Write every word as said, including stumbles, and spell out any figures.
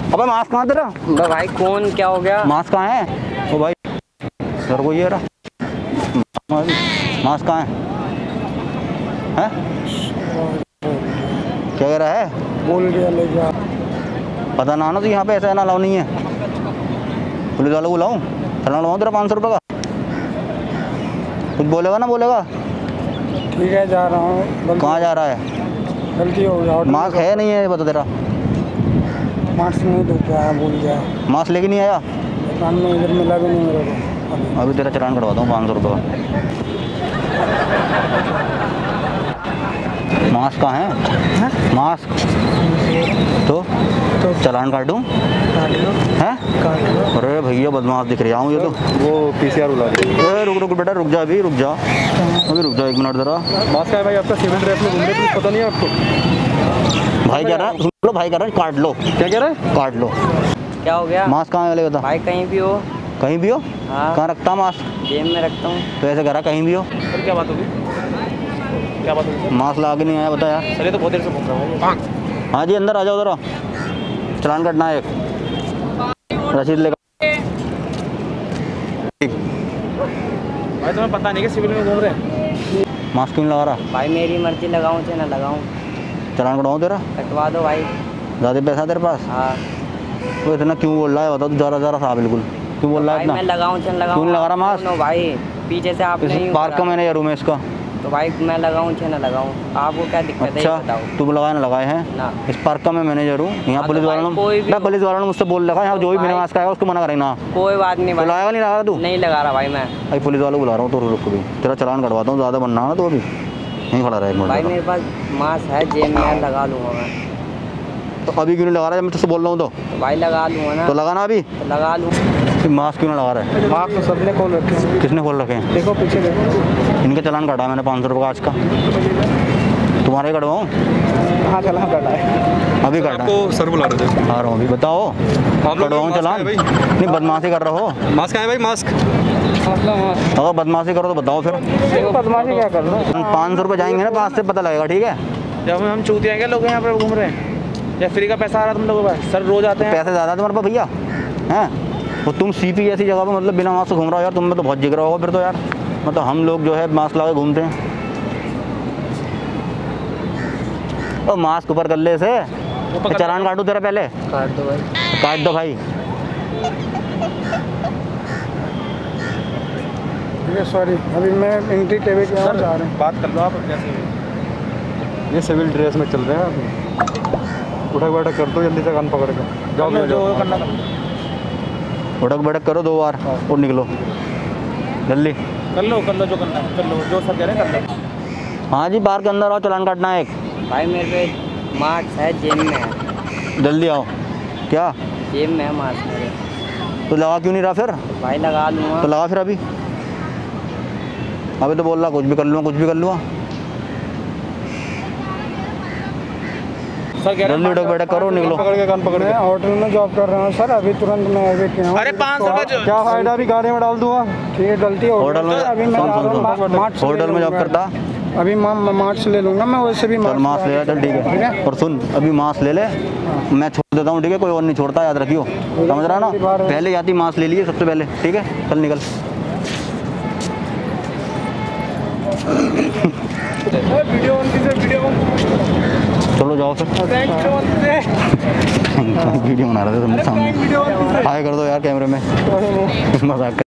अबे मास्क कहाँ तेरा? भाई कौन क्या हो गया? मास्क कहाँ है? ओ भाई सर को ये रहा मास्क कहाँ है? हैं? क्या कह रहा है? बोल दिया ले जा। पता ना ना तो यहाँ पे ऐसा ना अलाउ नहीं है। पुलिस वालों को बुलाऊं? चलान लगाऊं तेरा पाँच सौ रुपये का? कुछ बोलेगा ना बोलेगा? ठीक है जा रहा हूँ। कहाँ जा रहा है? गलती हो गया। मास्क है नहीं है बता तेरा? मास्क नहीं लेके आया, भूल गया। मास्क लेके नहीं आया? दुकान में इधर मिला भी नहीं मेरे को। अभी तेरा चलान कटवाता हूँ पाँच सौ रुपये का। मास्क कहाँ है? मास्क तो तो चलान काटूँ? काट लो हैं? काट लो। अरे भैया बदमाश दिख रहा हूँ ये तो। वो पीसीआर बुला रही है। ए रुक रुक बेटा रुक जा अभी रुक जा अभी रुक जा एक मिनट जरा। मास्क है भाई आपका, सिविल ड्रेस में घूम रहे हैं, पता नहीं है आपको? भाई कह रहा है सुन लो, भाई कह रहा है काट लो। क्या कह रहा है? काट लो। क्या हो गया? मास्क कहाँ है वाले बता? भाई कहीं भी हो। कहीं भी हो? हाँ कहाँ रखता मास्क? जेब में रखता हूँ। तो ऐसे कह रहा कहीं भी हो? सर क्या बात होगी? क्या बात होगी? मास्क लगा के नहीं आया बता यार। सर ये तो बहुत देर से घूम रहा है। हाँ जी अंदर आ जाओ जरा, चलान कटना है एक, रसीद लेकर। भाई तुम्हें पता नहीं कि सिविल में घूम रहे हैं? मास्क क्यों नहीं लगा रहा? भाई मेरी मर्जी लगाऊं चाहे ना लगाऊं। चलान कटवाऊँ तेरा? कटवा दो भाई। ज़्यादा पैसा तेरे पास? हाँ तो इतना क्यों बोल रहा है बता? तू ज़रा ज़रा सा बिल्कुल क्यों बोल रहा है भाई इतना? मैं लगाऊं चाहे ना लगाऊं। क्यों नहीं लगा रहा मास्क? नो भाई पीछे से आप नहीं पार्क का मैंने रूम है इसका। तो भाई मैं लगाऊं चाहे ना लगाऊं, आपको क्या दिक्कत है अच्छा ये बताओ तू लगाए ना लगाए हैं? ना। इस पार्क का मैं मैनेजर हूँ यहाँ। हाँ, पुलिस तो वालों भाई कोई भी ने पुलिस वालों ने मुझसे बोल रखा है यहाँ जो भी बिना भाई- मास्क आएगा उसको मना करेंगे ना। कोई बात नहीं तो भाई। लगाएगा नहीं लगाएगा तू? नहीं लगा रहा भाई मैं। भाई पुलिस वालों को बुला रहा हूँ तो रुक भी तेरा चलान कटवाता हूँ। ज़्यादा बनना है ना तो अभी यहीं खड़ा रहा एक भाई मिनट। मेरे पास मास्क है जेब में है, लगा लूँगा मैं। तो अभी क्यों नहीं लगा रहा है? मैं तुझसे बोल रहा हूँ तो तो भाई लगा लूँगा ना। तो लगाना अभी। तो लगा लूँ। फिर मास्क क्यों नहीं लगा रहा है? मास्क तो सबने खोल रखे हैं। किसने खोल रखे हैं? देखो पीछे देखो। इनके चलान काटा मैंने पाँच सौ रुपये का आज का। तुम्हारे कटवाऊँ? हाँ चला काटा है। अभी काटा आपको सर बुला रहे थे। आ रहा हूँ अभी बताओ। आप लोग कटवाऊँ मास्क चलान? है भाई? नहीं बदमाशी कर रहे हो? मास्क है भाई, मास्क। मसला मास्क। अगर बदमाशी करो तो बताओ फिर। देखो बदमाशी क्या कर रहा है? पाँच सौ रुपये जाएंगे ना, पाँच से पता लगेगा ठीक है? जब हम चूतिया क्या लोग यहाँ पर घूम रहे हैं या फ्री का पैसा आ रहा है तुम लोगों के पास? सर रोज आते हैं। पैसे ज़्यादा तुम्हारे पास भैया हैं? और तुम सीपी ऐसी जगह पर मतलब बिना मास्क घूम रहा हो यार, तुम में तो बहुत जिगरा होगा फिर तो यार। मतलब हम लोग जो है मास्क लगा घूमते हैं। ओ मास्क ऊपर कर ले इसे। चलान काटूँ तेरा पहले? काट दो भाई। काट दो भाई। ठीक है सॉरी, अभी मैं एंट्री टेबल के यहाँ जा रहे हैं। बात कर लो आप कैसे। ये सिविल ड्रेस में चल रहे हैं अभी। उठक बैठक कर दो जल्दी से, कान पकड़ के जाओ जो करना। उठक बैठक करो दो बार और निकलो जल्दी। कर लो कर लो जो करना है, कर लो जो सर कह रहे हैं कर लो। हाँ जी पार्क के अंदर आओ, चलान काटना है एक। भाई मेरे पे मास्क है जेब में है। जल्दी आओ। क्या? जेब में है मास्क मेरे। तो लगा क्यों नहीं रहा फिर? भाई लगा लूँगा। तो लगा फिर अभी। अभी तो बोल रहा कुछ भी कर लूँगा कुछ भी कर लूँगा। सर कह रहे जल्दी उठक बैठक करो निकलो। पकड़ के कान पकड़ मैं के। होटल में जॉब कर रहा हूँ सर, अभी तुरंत मैं अभी किया हूँ। अरे पाँच सौ का जो क्या फायदा, अभी गाड़ी में डाल दूंगा। ठीक है गलती हो होटल में अभी मैं सुन जा सुन रहा हूँ, सुन मार्क्स ले होटल में जॉब लूँगा। करता? अभी मैं मार्क्स ले लूँगा मैं, वैसे भी चल मास्क ले आ चल ठीक है। और सुन अभी मास्क ले ले, मैं छोड़ देता हूँ ठीक है? कोई और नहीं छोड़ता, याद रखियो। समझ रहा ना? पहले जाती मास्क ले लिए सबसे पहले ठीक है? चल निकल। वीडियो ऑन कीजिए, वीडियो ऑन। चलो जाओ फिर। वीडियो बना रहे थे तुमने सामने। हाय कर दो यार कैमरे में। मजाक